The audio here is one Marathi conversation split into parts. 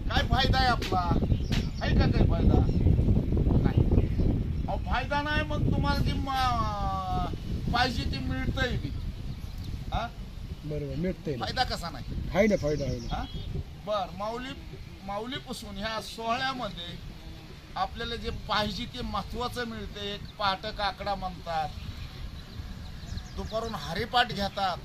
काय फायदा आहे आपला? आहे का काही फायदा? नाही. अहो फायदा नाही मग तुम्हाला ती पाहिजे ती मिळतंय बी. हा बरोबर मिळतंय. फायदा कसा नाही? आहे ना फायदा आहे ना. हा बर माऊलीपासून ह्या सोहळ्यामध्ये आपल्याला जे पाहिजे ते महत्वाचं मिळते. एक पाठ काकडा म्हणतात, दुपारून हरिपाठ घेतात,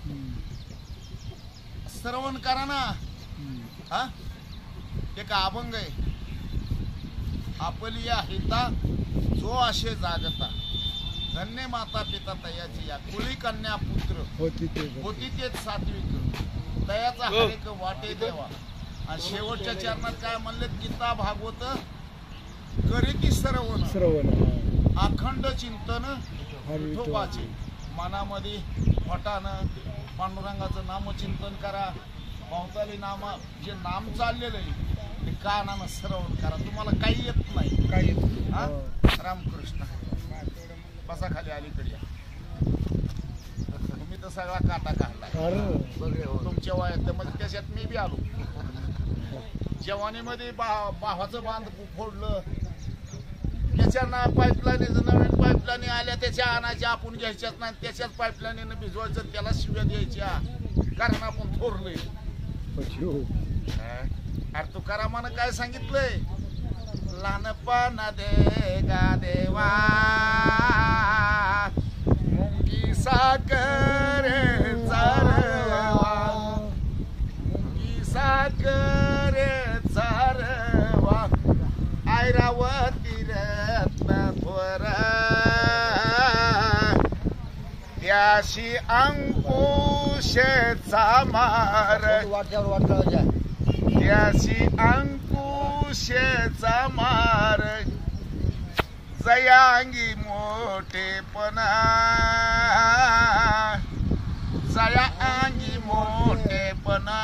श्रवण करा ना. हा एक अभंग आहे, आपलिया हिता जो आशे जागता, धन्य माता पिता तयाची या, कुळी कन्या पुत्र होती तेच सात्विक, तयाचा हरेक वाटे देवा. आणि शेवटच्या चरणात काय म्हणले? गीता भागवत करी की श्रवण अखंड चिंतन विठोबाचे, मनामध्ये फटानं पांडुरंगाचं नामचिंतन करा. भोवताली नामा जे नाम चाललेलं आहे ते कानानं श्रवण करा. तुम्हाला काही येत नाही, काही येत. हा रामकृष्ण बसा खाली अलीकडे या. तुम्ही तर सगळा काटा काढला तुमच्या वयात, म्हणजे त्याच्यात मी बी आलो. जवानीमध्ये भावाचं बांध फोडलं, त्याच्या पाईपलाईन नवीन पाईपलाईन आल्या त्याच्या आणायच्या, आपण घ्यायच्याच नाही. त्याच्याच पाईपलाईन भिजवायचं, त्याला शिव्या द्यायच्या, कारण आपण थोरले. अरे तुकारामानं काय सांगितलंय? लहानपण दे गा देवा मुंगी साखर चारवा, मुंगी साखर चारवा, ऐरावती रत्न थोर, त्याशी अंकुशेचा मार, त्याशी अंकुशेचा मार, जयांगी मोठेपणा, जयांगी मोठेपणा,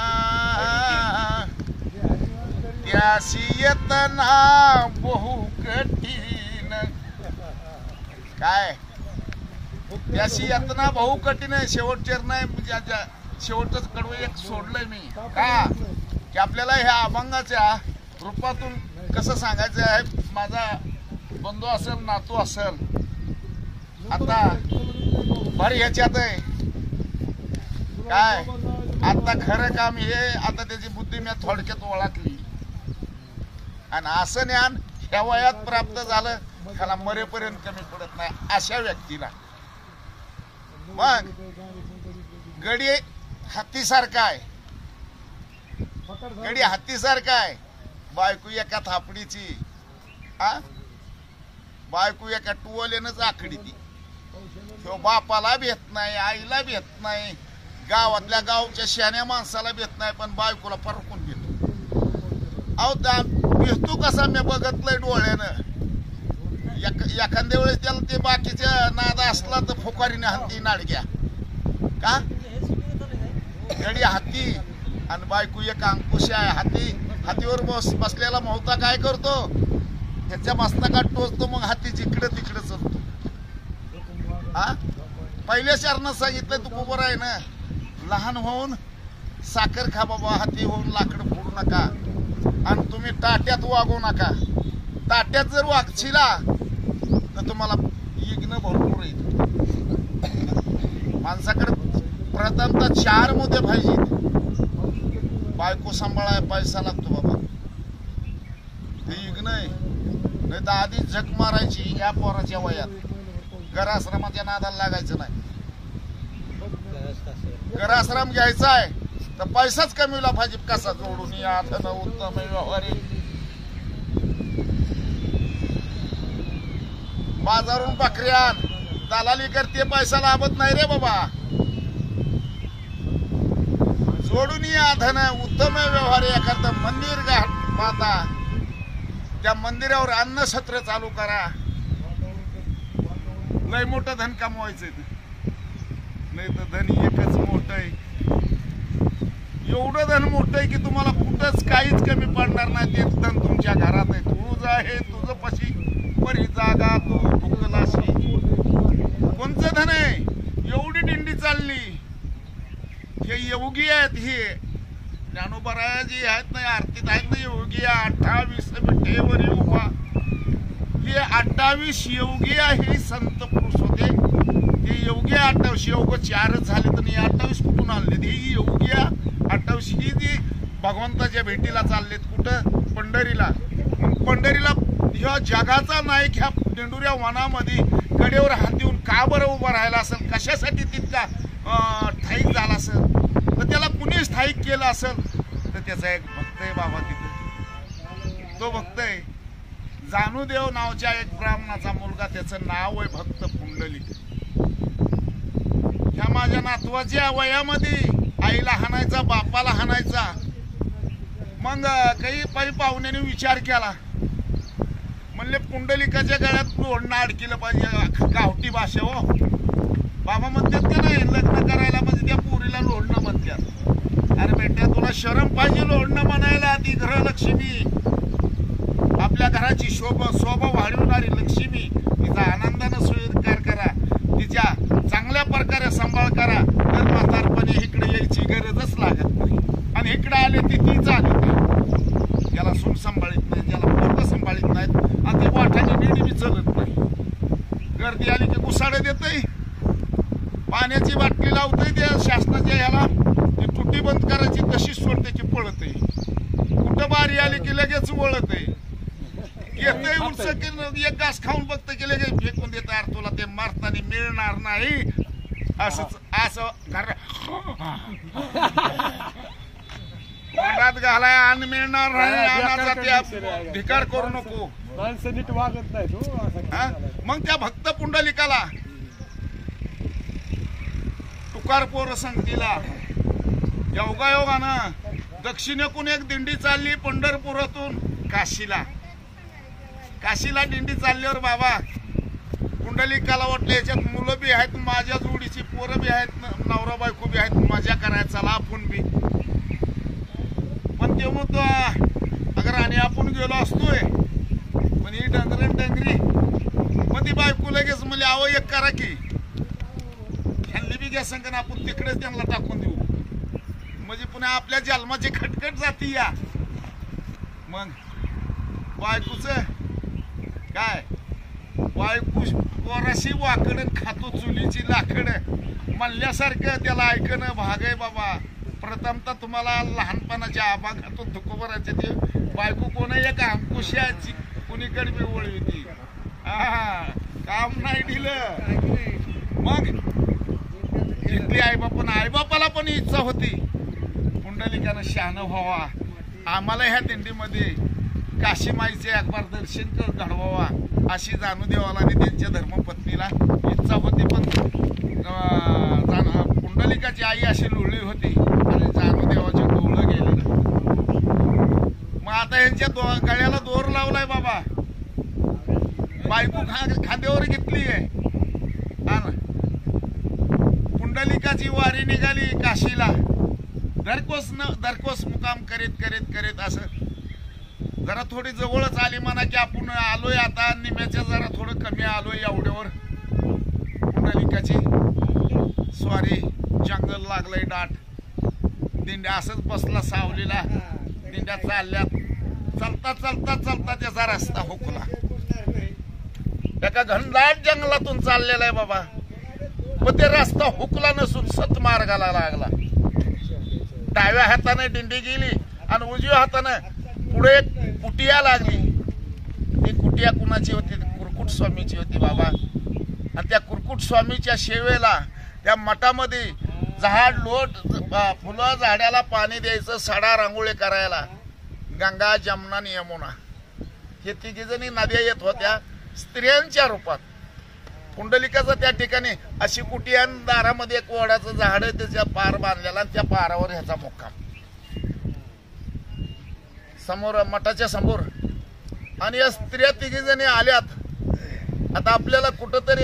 त्याशी येतना बहु कठीण. काय त्याशी यातना बहु कठीण आहे. शेवटचेर नाही, शेवटच कडवं एक सोडलंय मी का की आपल्याला ह्या अभंगाच्या रूपातून कसं सांगायचं आहे. माझा बंधू असेल, नातू असेल, आता भर ह्याच्यात आहे काय. आता खरं काम हे, आता त्याची बुद्धी मी थोडक्यात ओळखली. आणि असं ज्ञान ह्या वयात प्राप्त झालं, त्याला मरेपर्यंत कमी पडत नाही अशा व्यक्तीला. मग गडी हत्तीसारखा आहे, गडी हत्तीसारखा आहे. बायको एका थापडीची, बायको एका टुवलेनच आखडी ती. तो बापाला भेट नाही, आईला भेट नाही, गावातल्या गावच्या शहाण्या माणसाला भेट नाही, पण बायकोला फरकून भेटतो. अहो भेटतो कसा मी बघतलंय डोळ्यानं. एखाद्या वेळेस त्याला ते बाकीच्या नाद असला तर फुकारीने हत्ती नाडग्या का. गडी हाती आणि बायको एक अंकुश आहे. हातीवर बसलेला मोहता काय करतो? त्याच्या मस्तकात टोचतो, मग हाती जिकडे तिकडे चलतो. हा पहिल्या चरणात सांगितलंय तू उभं आहे ना, लहान होऊन साखर खा बाबा, हाती होऊन लाकड फोडू नका, आणि तुम्ही ताट्यात वागू नका. ताट्यात जर वागशिला तर तुम्हाला यज्ञ भरपूर येईल. माणसाकडे प्रथमतः 4 मुद्दे पाहिजेत. बायको सांभाळाय पैसा लागतो बाबा, ते यज्ञ आहे. नाही तर आधी झक मारायची या पोराच्या वयात. घराश्रमाच्या नादाला लागायचं नाही. घराश्रम घ्यायचा आहे तर पैसाच कमीला पाहिजे. कसा जोडून या धन उत्तम व्यवहारी. बाजारून बकऱ्या दलाली करते, पैसा लाभत नाही रे बाबा. जोडून या धन उत्तम व्यवहार. एखादं मंदिर माता, त्या मंदिरावर अन्न सत्र चालू करा. लय मोठं धन कमवायचंय, नाही तर धन एकच मोठं आहे. एवढं धन मोठं आहे की तुम्हाला कुठंच काहीच कमी पडणार नाही. ते धन तुमच्या घरात आहे. तुझं आहे, तुझं पशी परी जागा तू भुकलाशी. कोणचं धन आहे? एवढी दिंडी चालली, हे योगी आहेत, हे ज्ञानोबराया जी आहेत ना आरतीत आहेत ना, योगी 28 विठेवरी उभा. हे 28 योगी हे संत पुरुष होते. ते योगी 28 योग 4 झाले तर 28 कुठून आणले? ही योगी 28 ही जी भगवंताच्या भेटीला चाललेत. कुठं? पंढरीला. पंढरीला ह्या जगाचा नायक ह्या दिंडुऱ्या वनामध्ये कडेवर हात देऊन का बरं उभा राहिला असेल? कशासाठी तितका ठाईक झाला असेल? तर त्याला कुणी स्थायिक केलं असेल? तर त्याचा एक भक्त आहे बाबा तिथं. तो भक्त आहे जानुदेव नावाच्या एक ब्राह्मणाचा मुलगा. त्याचं नाव आहे भक्त पुंडलिक. ह्या माझ्या नातवाच्या वयामध्ये आईला हाणायचा, बापाला हाणायचा. मग काही पाहुण्याने विचार केला, म्हणले पुंडलिकाच्या गळ्यात लोणं अडकिलं पाहिजे. गावठी भाषा हो बाबा म्हणतात का नाही, लग्न करायला म्हणजे त्या पोरीला लोणं म्हणतात. अरे बेटा तुला शरम पाहिजे लोणं म्हणायला. ती गृहलक्ष्मी, आपल्या घराची शोभा वाढवणारी लक्ष्मी. तिचा आनंदानं स्वीकार करा, तिच्या चांगल्या प्रकारे सांभाळ करा. तर म्हातारपणे इकडे यायची गरजच लागत नाही. आणि इकडे आले तीच आली नाही. ज्याला सून सांभाळीत नाही, ज्याला पोरग सांभाळीत नाहीत, आणि ते वाटाची नीडी बी चलत नाही. गर्दी आली की घुसाडे देतय, पाण्याची बाटली लावतय. त्या शासनाच्या ह्याला ती तुटी बंद करायची तशीच सोडते की पळत आहे. कुठं बारी आली की लगेच वळत आहे. येतय उलस एक घास खाऊन बघतं की लगेच फेकून देत. यार तुला ते मारताना मिळणार नाही. असं पोटात घालाय अन्न मिळणार नाही. धिकार करू नको. माणसं नीट वागत नाही. मग त्या भक्त पुंडलिकाला तुकार पोर संगतीला योगायोगानं दक्षिणेकडून एक दिंडी चालली पंढरपुरातून काशीला. काशीला दिंडी चालल्यावर बाबा पुंडलिकाला वाटलं याच्यात मुलं बी आहेत, माझ्या जोडीची पोरं बी आहेत, नवरा बायको बी आहेत, मजा करायचा आपण बी. पण ते मग अगर आणि आपण गेलो असतोय पण ही डंगरी मग ती बायको लगेच म्हणजे आव एक करा की ह्यांनी बी घ्या संग आपण तिकडेच त्यांना टाकून देऊ. म्हणजे पुन्हा आपल्या जन्माची खटखट जाती या. मग बायकोच काय, बायको पोराशी वाकडं खातो चुलीची लाकड म्हणल्यासारखं त्याला ऐकणं भाग आहे बाबा. प्रथमतः तुम्हाला लहानपणाच्या आबा खातो दुखोबराचे ते बायको कोण एक अंकुशाची कुणीकडे बी वळविती. काम नाही दिलं. मग इथली आईबापाला पण इच्छा होती पुंडलिकानं शहाणं व्हावा, आम्हाला ह्या दिंडीमध्ये काशीमाईचे अकबार दर्शन घडवावा अशी जानुदेवाला आणि त्यांच्या धर्मपत्नीला इच्छा होती. पण पुंडलिकाची आई अशी लुळली होती आणि जानुदेवाचे डोळं गेले. मग आता यांच्या गळ्याला दोर लावलाय बाबा. बायको खांद्यावर घेतली आहे. पुंडलिकाची वारी निघाली काशीला. दरकोस मुकाम करीत असं जरा थोडी जवळच आली म्हणा की आपण आलोय आता निम्याच्या जरा थोडं कमी आलोय एवढ्यावर. पुंडलिकाची स्वारी, जंगल लागलंय दाट. दिंड्या असंच बसला सावलीला. दिंड्या चालल्यात. चालता त्याचा रस्ता हुकला. एका घनदाट जंगलातून चाललेला आहे बाबा. पण ते रस्ता हुकला नसून सतमार्गाला लागला. डाव्या हाताने दिंडी गेली आणि उजव्या हाताने पुढे एक कुटिया लागली. ती कुटिया कुणाची होती? कुरकुट स्वामीची होती बाबा. आणि त्या कुरकुट स्वामीच्या शेवेला त्या मठामध्ये झाड लोट फुलं झाडाला पाणी द्यायचं, सडा रांगोळी करायला. गंगा, जमुना आणि यमुना हे तिघी जणी नद्या येत होत्या स्त्रियांच्या रूपात. पुंडलिकाचं त्या ठिकाणी अशी कुटिया, दारामध्ये एक वडाचं झाड आहे, त्याच्या पार बांधलेला आणि त्या पारावर ह्याचा मुक्काम. समोर मठाच्या समोर. आणि या स्त्रिया तिघी जणी आल्यात. आता आपल्याला कुठंतरी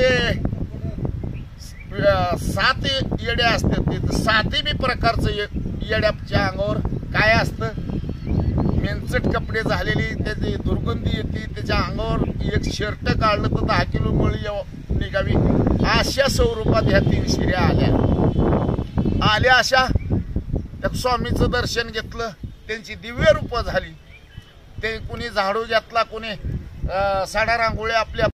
7 येड्या असतात. तिथं 7 बी प्रकारचं येड्याच्या अंगावर काय असतं? मेनचट कपडे झालेली, त्याची दुर्गंधी येते. त्याच्या अंगावर एक शर्ट काढलं तर 10 किलो मळी निघावी. अशा स्वरूपात ह्या 3 शिऱ्या आल्या. अशा त्या स्वामीचं दर्शन घेतलं. त्यांची दिव्य रूप झाली. ते कुणी झाडू घेतला, कुणी साड्या रांगोळी आपल्या